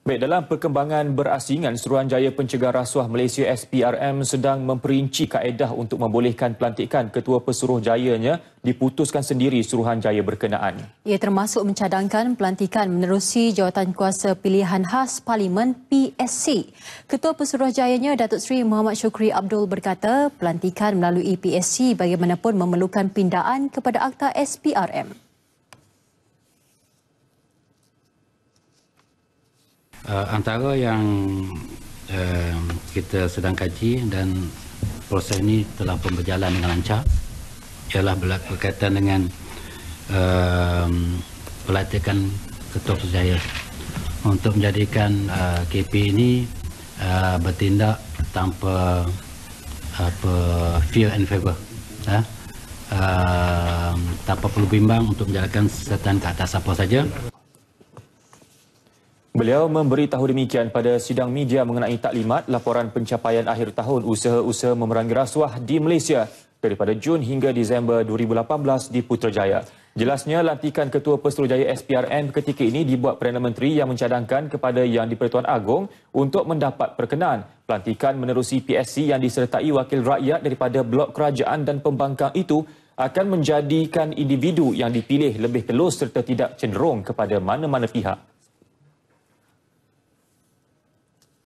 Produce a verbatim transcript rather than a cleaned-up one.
Baik, dalam perkembangan berasingan, Suruhanjaya Pencegah Rasuah Malaysia S P R M sedang memperinci kaedah untuk membolehkan pelantikan Ketua Pesuruhjayanya diputuskan sendiri Suruhanjaya berkenaan. Ia termasuk mencadangkan pelantikan menerusi Jawatankuasa Pilihan Khas Parlimen P S C. Ketua Pesuruhjayanya Datuk Seri Muhammad Shukri Abdul berkata pelantikan melalui P S C bagaimanapun memerlukan pindaan kepada Akta S P R M. Uh, antara yang uh, kita sedang kaji dan proses ini telah pun berjalan dengan lancar ialah berkaitan dengan uh, pelantikan Ketua Pesuruhjaya untuk menjadikan uh, K P ini uh, bertindak tanpa apa fear and favour, uh, uh, tanpa perlu bimbang untuk menjalankan setan ke atas apa saja. Beliau memberitahu demikian pada sidang media mengenai taklimat laporan pencapaian akhir tahun usaha-usaha memerangi rasuah di Malaysia daripada Jun hingga Disember dua ribu lapan belas di Putrajaya. Jelasnya, lantikan Ketua Pesuruhjaya S P R M ketika ini dibuat Perdana Menteri yang mencadangkan kepada Yang di-Pertuan Agong untuk mendapat perkenaan. Pelantikan menerusi P S C yang disertai wakil rakyat daripada blok kerajaan dan pembangkang itu akan menjadikan individu yang dipilih lebih telus serta tidak cenderung kepada mana-mana pihak.